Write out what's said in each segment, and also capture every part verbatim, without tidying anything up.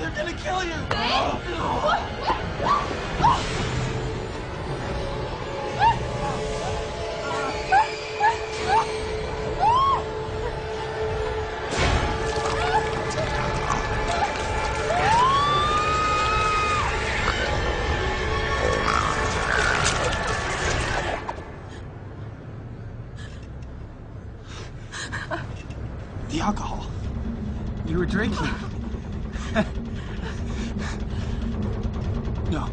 they're gonna kill you! The alcohol. You were drinking. No.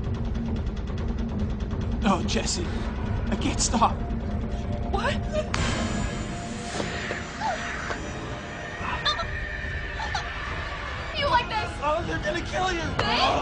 No, Jesse. I can't stop. What? You like this? Oh, they're gonna kill you!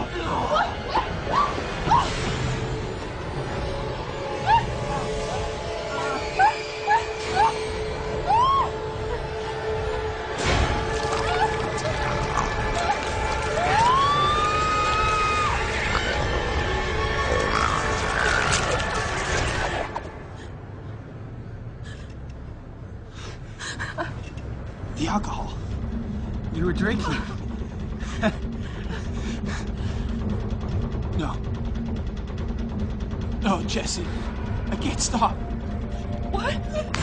The alcohol. You were drinking. No. No, Jesse. I can't stop. What?